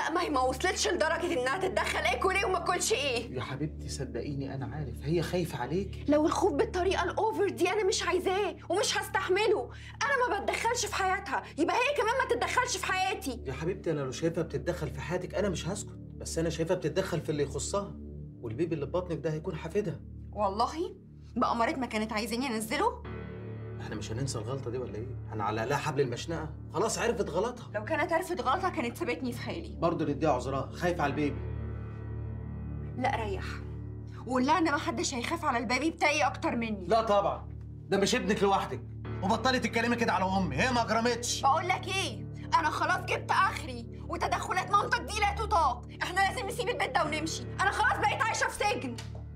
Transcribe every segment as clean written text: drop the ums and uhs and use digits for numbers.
لا ما هي ما وصلتش لدرجه انها تتدخل اكل ايه وما اكلش ايه. يا حبيبتي صدقيني انا عارف هي خايفه عليك. لو الخوف بالطريقه الاوفر دي انا مش عايزاه ومش هستحمله. انا ما بتدخلش في حياتها، يبقى هي كمان ما تتدخلش في حياتي. يا حبيبتي انا لو شايفها بتتدخل في حياتك انا مش هسكت، بس انا شايفها بتتدخل في اللي يخصها، والبيبي اللي في بطنك ده هيكون حفيدها. والله بأمارة ما كانت عايزاني انزله. احنا مش هننسى الغلطه دي ولا ايه؟ هنعلق لها حبل المشنقه، خلاص عرفت غلطها. لو كانت عرفت غلطها كانت سابتني في حالي. برضه نديها عذرها، خايفه على البيبي. لا ريح، وقول لها ان ما حدش هيخاف على البيبي بتاعي اكتر مني. لا طبعا، ده مش ابنك لوحدك، وبطلي تتكلمي كده على امي، هي ما اجرمتش. بقول لك ايه، انا خلاص جبت اخري، وتدخلات مامتك دي لا تطاق. احنا لازم نسيب البيت ده ونمشي، انا خلاص بقيت عايشه في سجن.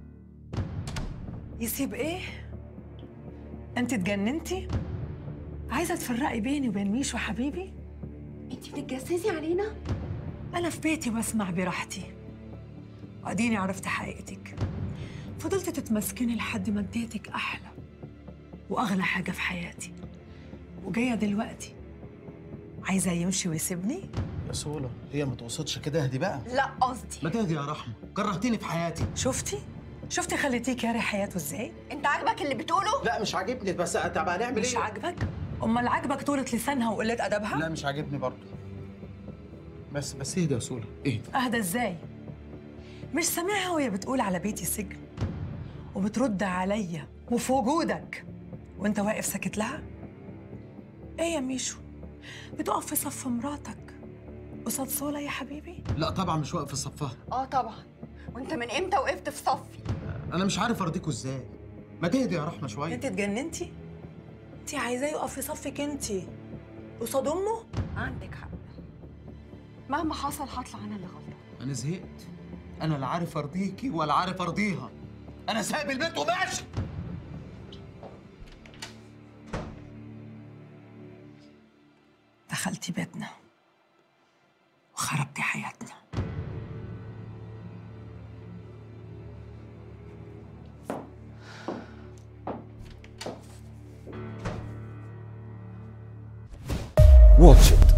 يسيب ايه؟ انت اتجننتي؟ عايزه تفرقي بيني وبين ميشو حبيبي؟ انتي بتتجسسي علينا؟ انا في بيتي بسمع براحتي، واديني عرفت حقيقتك. فضلت تتمسكني لحد ما اديتك احلى واغلى حاجه في حياتي، وجايه دلوقتي عايزه يمشي ويسيبني؟ يا سولا هي ما تقصدش كده، اهدي بقى. لا قصدي. ما تهدي يا رحمه، كرهتيني في حياتي. شفتي خليتيه كاره حياته ازاي؟ انت عاجبك اللي بتقوله؟ لا مش عاجبني، بس طب هنعمل ايه؟ مش عاجبك؟ امال عاجبك طولة لسانها وقله ادبها؟ لا مش عاجبني برضه. بس اهدي يا سولا، اهدي. اهدى ازاي؟ مش سامعها وهي بتقول على بيتي سجن، وبترد عليا وفي وجودك وانت واقف ساكت لها؟ ايه يا ميشو؟ بتقف في صف مراتك قصاد سولا يا حبيبي؟ لا طبعا مش واقف في صفها. اه طبعا، وانت من امتى وقفت في صفي؟ انا مش عارف ارضيكوا ازاي. ما تهدي يا رحمه شويه. انت اتجننتي؟ انت عايزاه يقف في صفك انت قصاد امه؟ عندك حق، مهما حصل هطلع انا اللي غلطانه. انا زهقت، انا لا عارف ارضيكي ولا عارف ارضيها. انا سايب البيت وماشي. دخلتي بيتنا وخربتي حياتنا. واتش إت.